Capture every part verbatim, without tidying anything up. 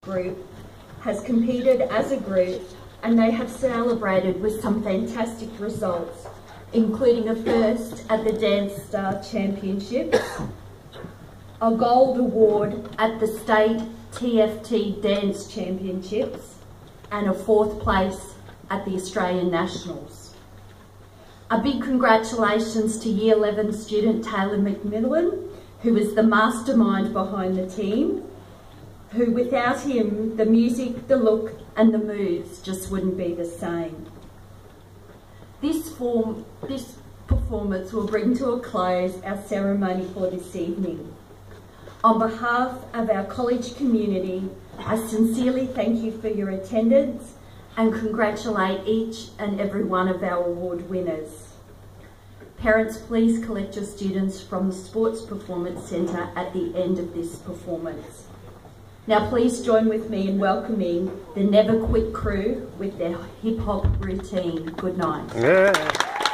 group has competed as a group, and they have celebrated with some fantastic results, including a first at the Dance Star Championships, a gold award at the State T F T Dance Championships, and a fourth place at the Australian Nationals. A big congratulations to Year eleven student Taylor McMillan, who is the mastermind behind the team, who without him, the music, the look and the moves just wouldn't be the same. This, form, this performance will bring to a close our ceremony for this evening. On behalf of our college community, I sincerely thank you for your attendance and congratulate each and every one of our award winners. Parents, please collect your students from the Sports Performance Centre at the end of this performance. Now please join with me in welcoming the Never Quit crew with their hip hop routine. Good night. Yeah.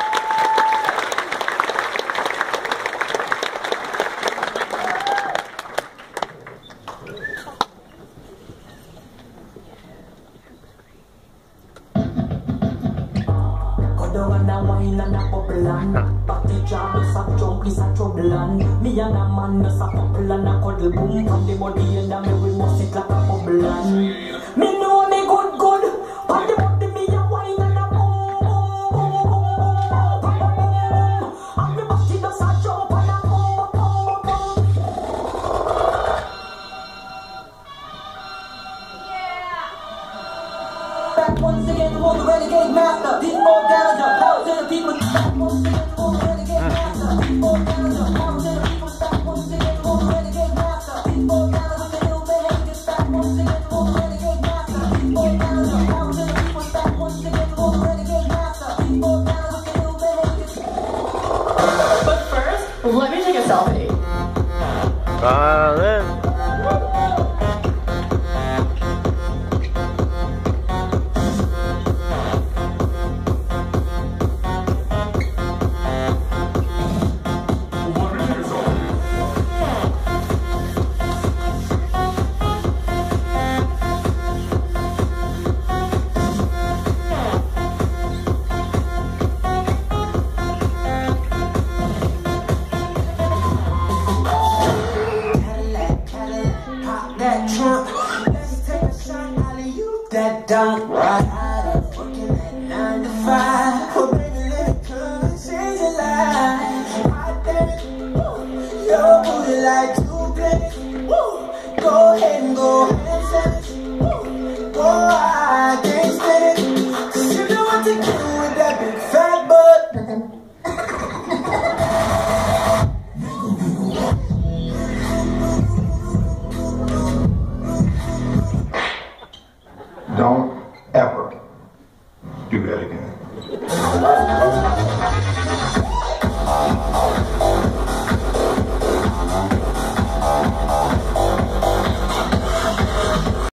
Me and a man just a couple and a cuddle boom from the body and a me we must it like a bubble and me know me good good on the body me a wine and a boom boom boom boom boom boom and me body just a jump and a boom boom boom. Yeah. Back once again to all the renegade master. This all gallagher, power to the people. Back once again to all the renegade master. This all gallagher, power to the people. Let me take a selfie. Uh, then. That trunk, let's take a shot out of you. That dunk, right?